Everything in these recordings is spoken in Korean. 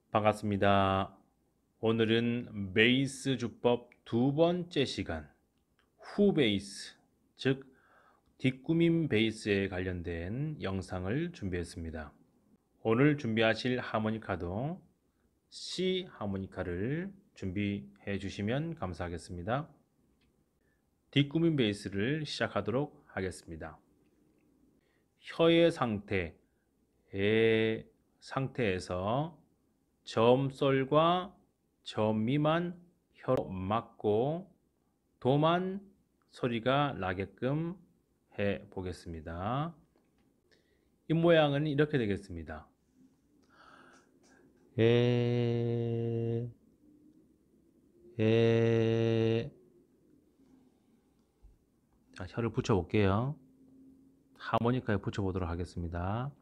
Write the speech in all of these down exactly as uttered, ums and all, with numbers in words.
반갑습니다. 오늘은 베이스 주법 두 번째 시간, 후 베이스, 즉 뒷구민 베이스에 관련된 영상을 준비했습니다. 오늘 준비하실 하모니카도 C 하모니카를 준비해 주시면 감사하겠습니다. 뒷구민 베이스를 시작하도록 하겠습니다. 혀의 상태, 의 상태에서 점솔과 점미만 혀로 막고 도만 소리가 나게끔 해 보겠습니다. 이 모양은 이렇게 되겠습니다. 에, 에. 자, 혀를 붙여 볼게요. 하모니카에 붙여 보도록 하겠습니다.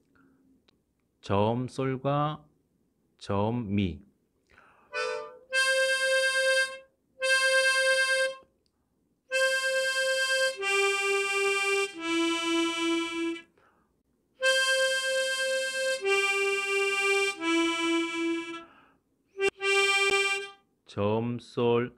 점솔과 점미. 점솔,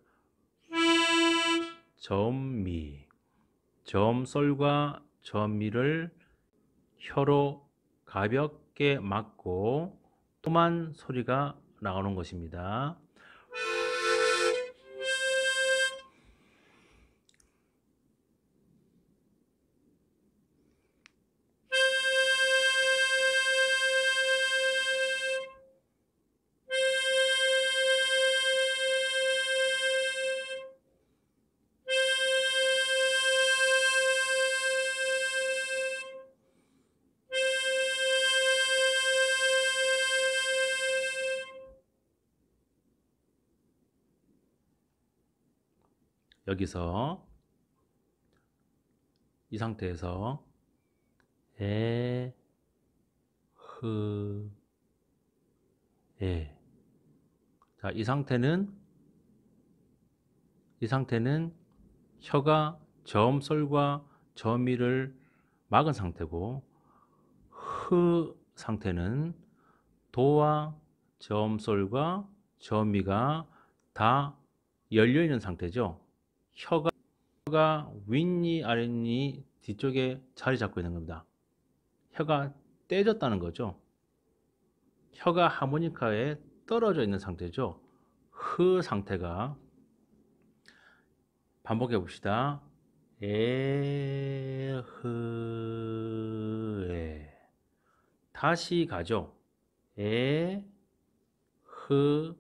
점미. 점솔과 점미를 혀로 가볍게 막고 또만 소리가 나오는 것입니다. 여기서 이 상태에서 에, 흐, 에. 자, 이 상태는 이 상태는 혀가 점솔과 점미를 막은 상태고, 흐 상태는 도와 점솔과 점미가 다 열려 있는 상태죠. 혀가 윗니 아랫니 뒤쪽에 자리 잡고 있는 겁니다. 혀가 떼졌다는 거죠. 혀가 하모니카에 떨어져 있는 상태죠. 흐 상태가. 반복해 봅시다. 에, 흐, 에. 다시 가죠. 에, 흐,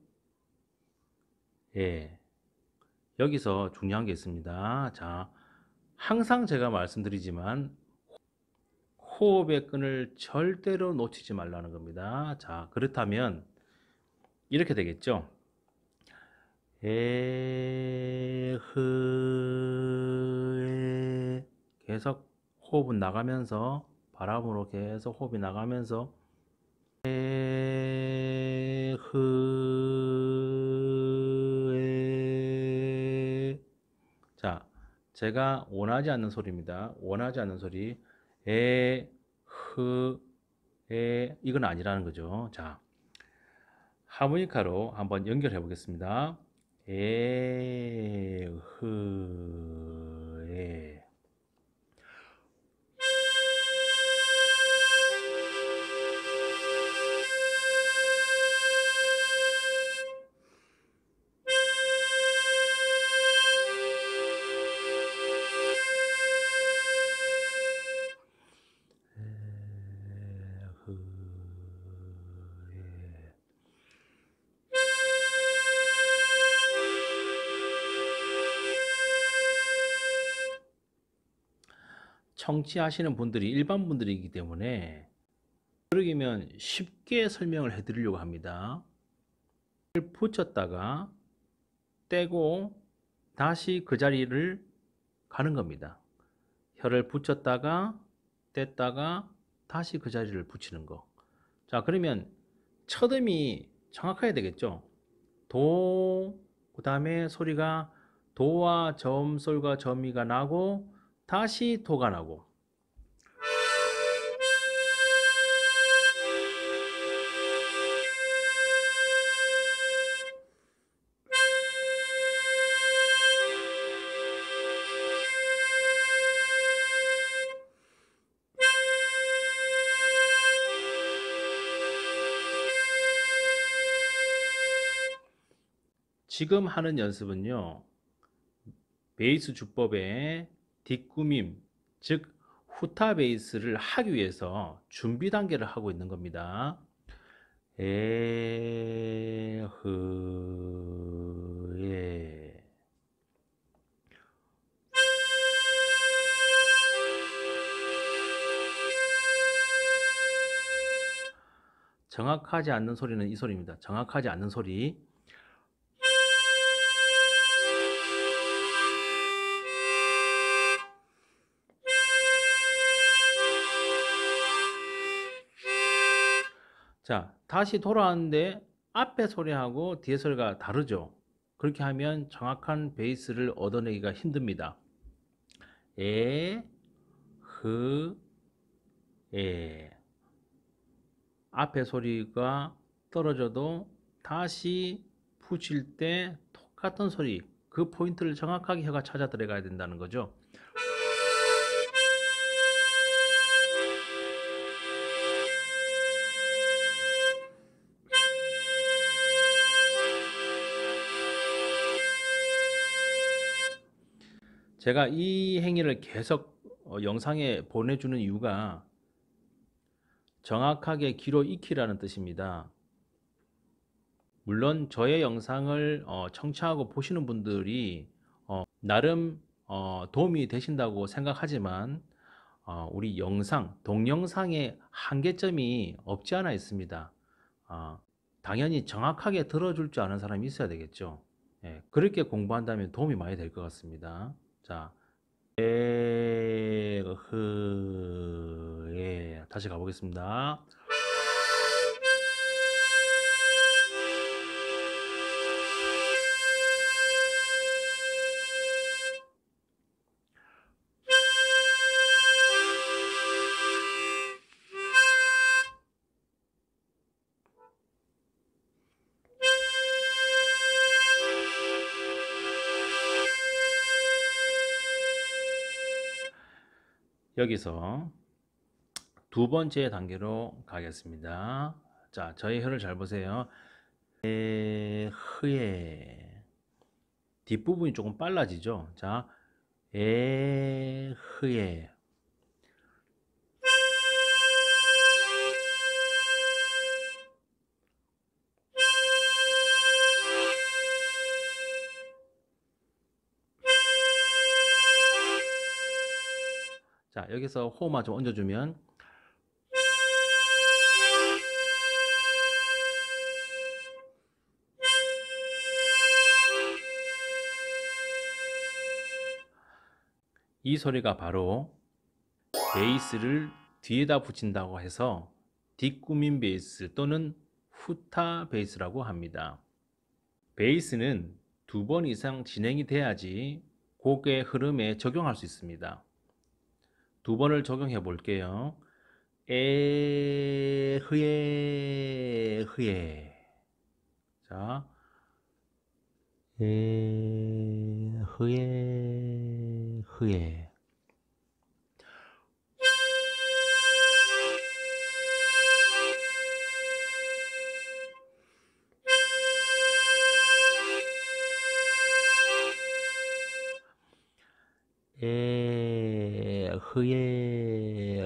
에. 여기서 중요한 게 있습니다. 자, 항상 제가 말씀드리지만 호흡의 끈을 절대로 놓치지 말라는 겁니다. 자, 그렇다면 이렇게 되겠죠. 에, 흐, 에. 계속 호흡은 나가면서, 바람으로 계속 호흡이 나가면서 에, 흐, 에. 자, 제가 원하지 않는 소리입니다. 원하지 않는 소리. 에, 흐, 에. 이건 아니라는 거죠. 자, 하모니카로 한번 연결해 보겠습니다. 에, 흐, 에. 에, 흐, 에. 청취하시는 분들이 일반 분들이기 때문에 그러기면 쉽게 설명을 해 드리려고 합니다. 붙였다가 떼고 다시 그 자리를 가는 겁니다. 혀를 붙였다가 뗐다가 다시 그 자리를 붙이는 거. 자, 그러면 첫 음이 정확해야 되겠죠. 도, 그 다음에 소리가 도와 점솔과 점미가 나고 다시 도가 나고, 지금 하는 연습은요, 베이스 주법의 뒷구밈, 즉 후타 베이스를 하기 위해서 준비 단계를 하고 있는 겁니다. 에, 흐, 예. 정확하지 않는 소리는 이 소리입니다. 정확하지 않는 소리. 자, 다시 돌아왔는데 앞에 소리하고 뒤에 소리가 다르죠. 그렇게 하면 정확한 베이스를 얻어내기가 힘듭니다. 에, 흐, 에. 앞에 소리가 떨어져도 다시 붙일 때 똑같은 소리, 그 포인트를 정확하게 혀가 찾아 들어가야 된다는 거죠. 제가 이 행위를 계속 어, 영상에 보내주는 이유가 정확하게 귀로 익히라는 뜻입니다. 물론 저의 영상을 어, 청취하고 보시는 분들이 어, 나름 어, 도움이 되신다고 생각하지만 어, 우리 영상, 동영상에 한계점이 없지 않아 있습니다. 어, 당연히 정확하게 들어줄 줄 아는 사람이 있어야 되겠죠. 예, 그렇게 공부한다면 도움이 많이 될 것 같습니다. 자, 에, 흐, 예. 다시 가보겠습니다. 여기서 두 번째 단계로 가겠습니다. 자, 저희 혀를 잘 보세요. 에, 흐에. 뒷부분이 조금 빨라지죠. 자, 에, 흐에. 자, 여기서 호흡만 좀 얹어주면 이 소리가 바로 베이스를 뒤에다 붙인다고 해서 뒷구민 베이스 또는 후타 베이스라고 합니다. 베이스는 두 번 이상 진행이 돼야지 곡의 흐름에 적용할 수 있습니다. 두 번을 적용해 볼게요. 에, 흐에, 흐에. 자, 에, 흐에, 흐에. 에, 흐에,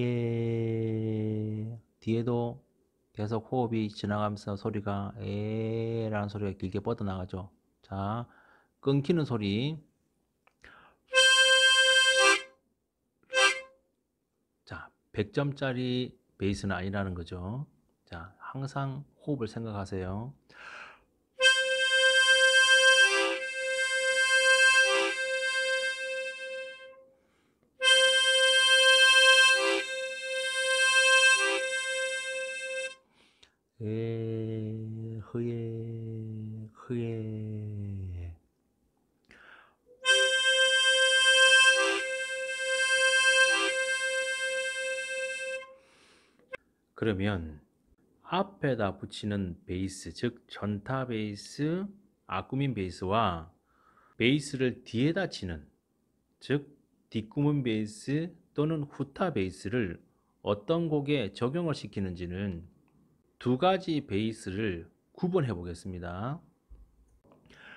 흐에. 뒤에도 계속 호흡이 지나가면서 소리가 에라는 소리가 길게 뻗어나가죠. 자, 끊기는 소리. 자, 백 점짜리 베이스는 아니라는 거죠. 자, 항상 호흡을 생각하세요. 에, 흐에, 흐에. 그러면 앞에다 붙이는 베이스, 즉 전타 베이스, 앞구민 베이스와 베이스를 뒤에다 치는, 즉 뒷구문 베이스 또는 후타 베이스를 어떤 곡에 적용을 시키는지는 두 가지 베이스를 구분해 보겠습니다.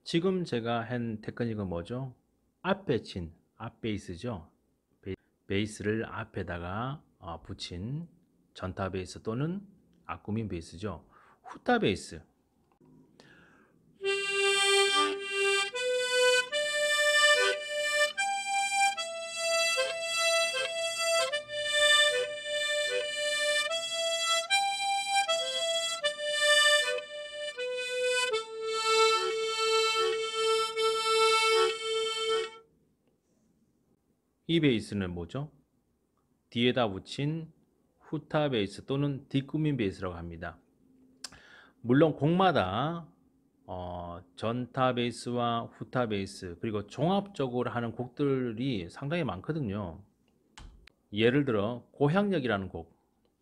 지금 제가 한 테크닉은 뭐죠? 앞에 친, 앞 베이스죠. 베- 베이스를 앞에다가 어, 붙인 전타 베이스 또는 앞구민 베이스죠. 후타 베이스. 이 베이스는 뭐죠? 뒤에다 붙인 후타 베이스 또는 뒷구민 베이스라고 합니다. 물론 곡마다 어, 전타 베이스와 후타 베이스 그리고 종합적으로 하는 곡들이 상당히 많거든요. 예를 들어 고향역이라는 곡.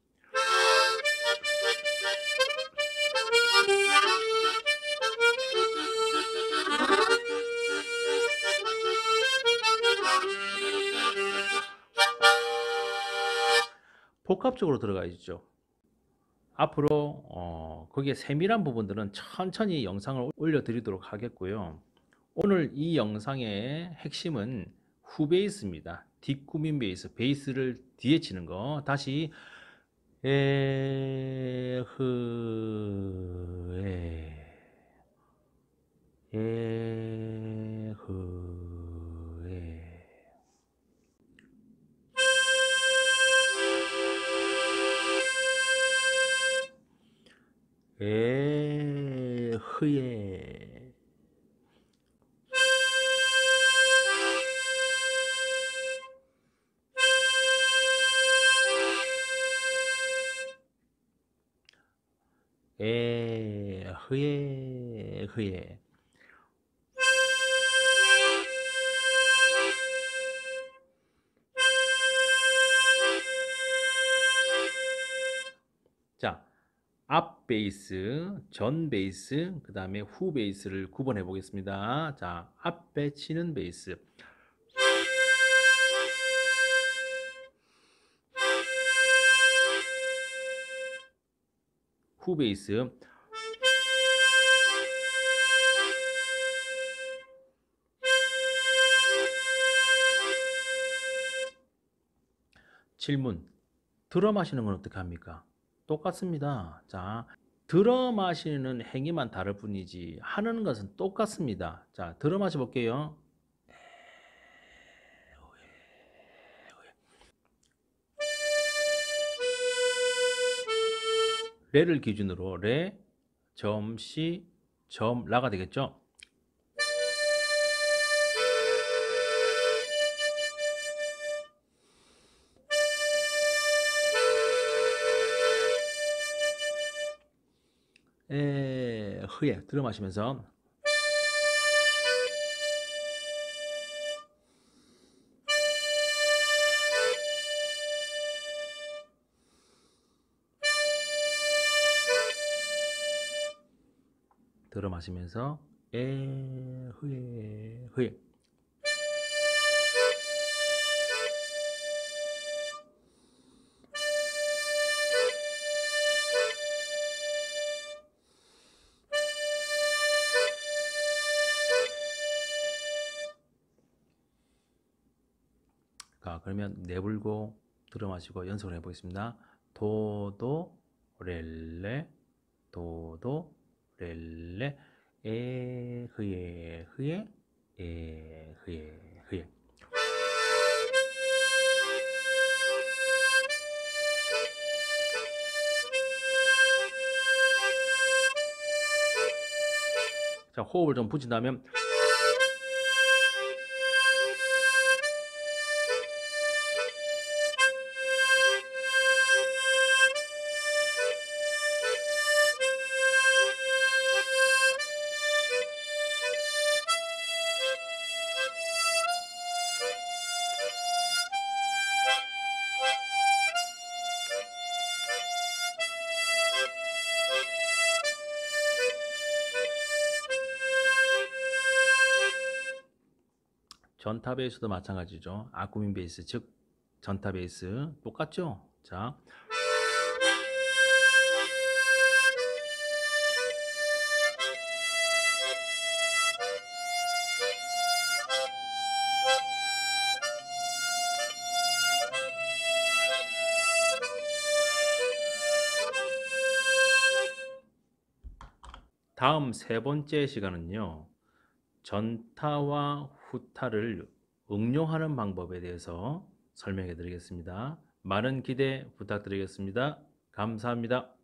복합적으로 들어가 있죠. 앞으로 어, 거기에 세밀한 부분들은 천천히 영상을 올려드리도록 하겠고요. 오늘 이 영상의 핵심은 후 베이스입니다. 뒷구민 베이스, 베이스를 뒤에 치는 거. 다시 에, 흐, 에, 에, 흐, 에. 에, 흐에. 에, 흐에, 흐에. 자, 앞 베이스, 전 베이스, 그 다음에 후 베이스를 구분해 보겠습니다. 자, 앞에 치는 베이스. 후 베이스. 질문. 들어 마시는 건 어떻게 합니까? 똑같습니다. 자, 들어 마시는 행위만 다를 뿐이지 하는 것은 똑같습니다. 자, 들어 마셔 볼게요. 레를 기준으로 레, 점, 시, 점, 라가 되겠죠? 에, 흐에 들어 마시면서 들어 마시면서 에, 흐에, 흐에. 자, 그러면 내불고 들어 마시고 연습을 해보겠습니다. 도도 렐레 도도 렐레 에 흐에 흐에 에 흐에 흐에. 자, 호흡을 좀 붙인다면 전타 베이스도 마찬가지죠. 아쿠민 베이스, 즉 전타 베이스 똑같죠? 자, 다음 세 번째 시간은요. 전타와 후타를 응용하는 방법에 대해서 설명해 드리겠습니다. 많은 기대 부탁드리겠습니다. 감사합니다.